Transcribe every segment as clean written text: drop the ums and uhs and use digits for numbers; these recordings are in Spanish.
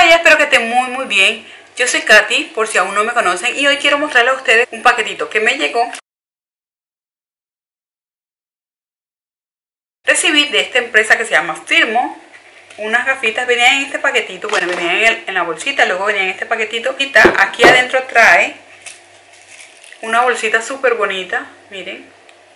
ya, espero que estén muy bien. Yo soy Katy, por si aún no me conocen, y hoy quiero mostrarles a ustedes un paquetito que me llegó. Recibí de esta empresa que se llama Firmo unas gafitas, venían en este paquetito, bueno, venían en la bolsita, luego venían en este paquetito. Y aquí adentro trae una bolsita súper bonita, miren,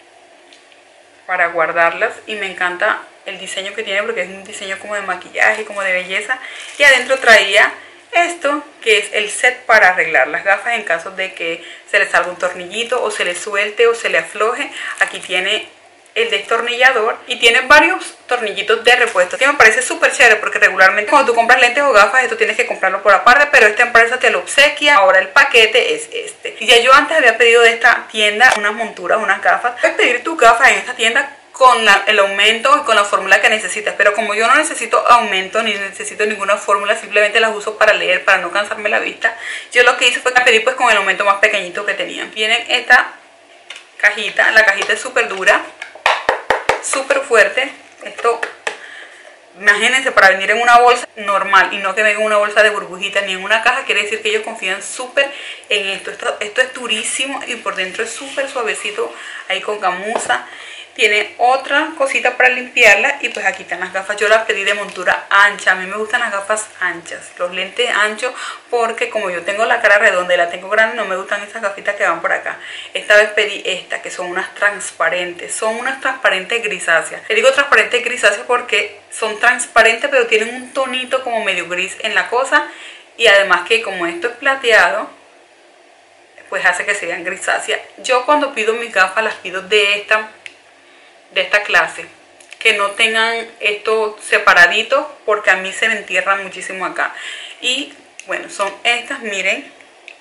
para guardarlas, y me encanta el diseño que tiene porque es un diseño como de maquillaje, como de belleza. Y adentro traía esto, que es el set para arreglar las gafas en caso de que se le salga un tornillito o se le suelte o se le afloje. Aquí tiene el destornillador y tiene varios tornillitos de repuesto, que me parece súper chévere porque regularmente cuando tú compras lentes o gafas esto tienes que comprarlo por aparte, pero esta empresa te lo obsequia. Ahora el paquete es este. Y ya yo antes había pedido de esta tienda unas monturas, unas gafas. Puedes pedir tus gafas en esta tienda con el aumento y con la fórmula que necesitas, pero como yo no necesito aumento ni necesito ninguna fórmula, simplemente las uso para leer, para no cansarme la vista, yo lo que hice fue pedir pues con el aumento más pequeñito que tenían. Vienen esta cajita, la cajita es súper dura, súper fuerte. Esto, imagínense, para venir en una bolsa normal y no que venga en una bolsa de burbujitas ni en una caja, quiere decir que ellos confían súper en esto. Esto es durísimo y por dentro es súper suavecito, ahí con gamuza. Tiene otra cosita para limpiarla y pues aquí están las gafas. Yo las pedí de montura ancha. A mí me gustan las gafas anchas, los lentes anchos, porque como yo tengo la cara redonda y la tengo grande, no me gustan esas gafitas que van por acá. Esta vez pedí estas, que son unas transparentes. Son unas transparentes grisáceas. Le digo transparentes grisáceas porque son transparentes, pero tienen un tonito como medio gris en la cosa. Y además que como esto es plateado, pues hace que sean grisáceas. Yo cuando pido mis gafas las pido de esta clase, que no tengan esto separadito porque a mí se me entierran muchísimo acá. Y bueno, son estas, miren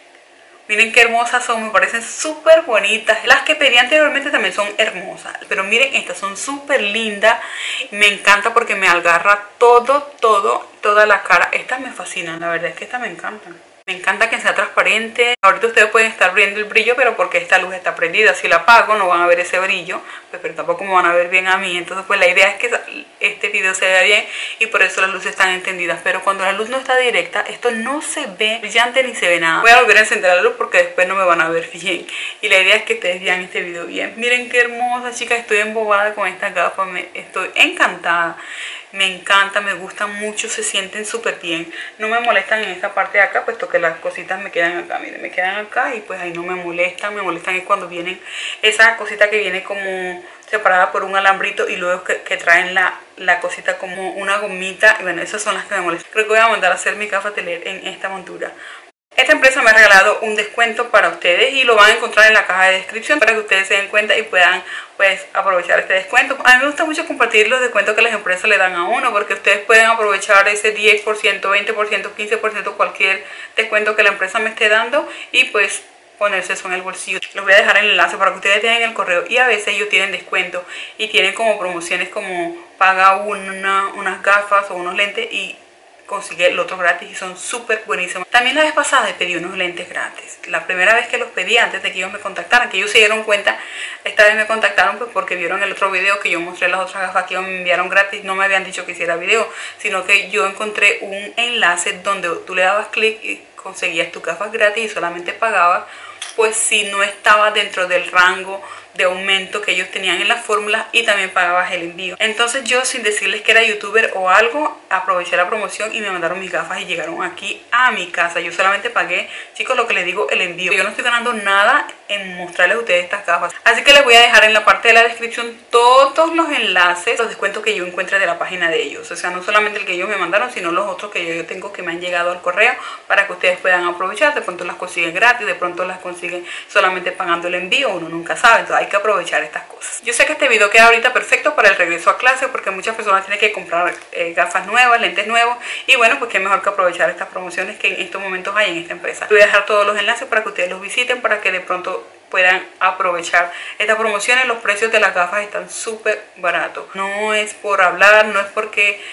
qué hermosas son, me parecen súper bonitas. Las que pedí anteriormente también son hermosas, pero miren, estas son súper lindas. Me encanta porque me agarra toda la cara. Estas me fascinan, la verdad es que estas me encantan. Me encanta que sea transparente. Ahorita ustedes pueden estar viendo el brillo, pero porque esta luz está prendida. Si la apago no van a ver ese brillo, pues, pero tampoco me van a ver bien a mí. Entonces pues la idea es que este video se vea bien y por eso las luces están encendidas. Pero cuando la luz no está directa, esto no se ve brillante ni se ve nada. Voy a volver a encender la luz porque después no me van a ver bien. Y la idea es que ustedes vean este video bien. Miren qué hermosa, chicas. Estoy embobada con estas gafas. Estoy encantada. Me encanta, me gustan mucho, se sienten súper bien. No me molestan en esta parte de acá, puesto que las cositas me quedan acá. Miren, me quedan acá y pues ahí no me molestan. Me molestan es cuando vienen esa cosita que viene como separada por un alambrito y luego que traen la cosita como una gomita. Y bueno, esas son las que me molestan. Creo que voy a mandar a hacer mi gafas de leer en esta montura. Esta empresa me ha regalado un descuento para ustedes y lo van a encontrar en la caja de descripción para que ustedes se den cuenta y puedan pues aprovechar este descuento. A mí me gusta mucho compartir los descuentos que las empresas le dan a uno, porque ustedes pueden aprovechar ese 10%, 20%, 15%, cualquier descuento que la empresa me esté dando y pues ponerse eso en el bolsillo. Les voy a dejar el enlace para que ustedes tengan el correo, y a veces ellos tienen descuento y tienen como promociones como paga unas gafas o unos lentes y consigue el otro gratis, y son súper buenísimos. También la vez pasada pedí unos lentes gratis. La primera vez que los pedí, antes de que ellos me contactaran, que ellos se dieron cuenta, esta vez me contactaron pues porque vieron el otro video que yo mostré las otras gafas que ellos me enviaron gratis. No me habían dicho que hiciera video, sino que yo encontré un enlace donde tú le dabas clic y conseguías tus gafas gratis y solamente pagabas pues si no estaba dentro del rango de aumento que ellos tenían en las fórmulas, y también pagabas el envío. Entonces yo, sin decirles que era youtuber o algo, aproveché la promoción y me mandaron mis gafas y llegaron aquí a mi casa. Yo solamente pagué, chicos, lo que les digo, el envío. Yo no estoy ganando nada en mostrarles a ustedes estas gafas, así que les voy a dejar en la parte de la descripción todos los enlaces, los descuentos que yo encuentre de la página de ellos. O sea, no solamente el que ellos me mandaron, sino los otros que yo tengo que me han llegado al correo, para que ustedes puedan aprovechar. De pronto las consiguen gratis, de pronto las consiguen solamente pagando el envío, uno nunca sabe. Entonces hay que aprovechar estas cosas. Yo sé que este video queda ahorita perfecto para el regreso a clase, porque muchas personas tienen que comprar gafas nuevas, lentes nuevos, y bueno, pues qué mejor que aprovechar estas promociones que en estos momentos hay en esta empresa. Voy a dejar todos los enlaces para que ustedes los visiten, para que de pronto puedan aprovechar estas promociones. Los precios de las gafas están súper baratos. No es por hablar, no es porque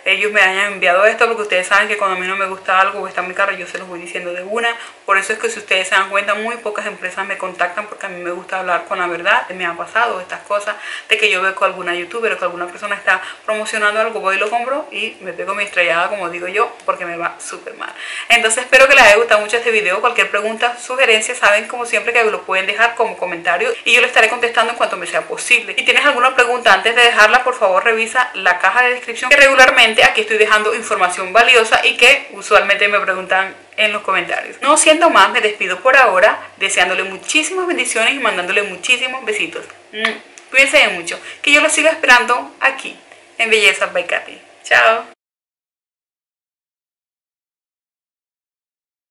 ellos me hayan enviado esto, porque ustedes saben que cuando a mí no me gusta algo o está muy caro, yo se los voy diciendo de una. Por eso es que si ustedes se dan cuenta, muy pocas empresas me contactan, porque a mí me gusta hablar con la verdad. Me ha pasado estas cosas de que yo veo que alguna youtuber o que alguna persona está promocionando algo, voy y lo compro y me pego mi estrellada, como digo yo, porque me va súper mal. Entonces espero que les haya gustado mucho este video. Cualquier pregunta, sugerencia, saben como siempre que lo pueden dejar como comentario y yo le estaré contestando en cuanto me sea posible. Si tienes alguna pregunta, antes de dejarla, por favor revisa la caja de descripción, que regularmente aquí estoy dejando información valiosa y que usualmente me preguntan en los comentarios. No siendo más, me despido por ahora, deseándole muchísimas bendiciones y mandándole muchísimos besitos. Cuídense mucho, que yo los siga esperando aquí en Belleza by Katy. Chao.